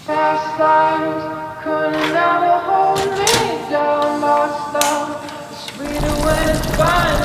Past lives couldn't ever hold me down. Lost love, it's sweeter when it's fine.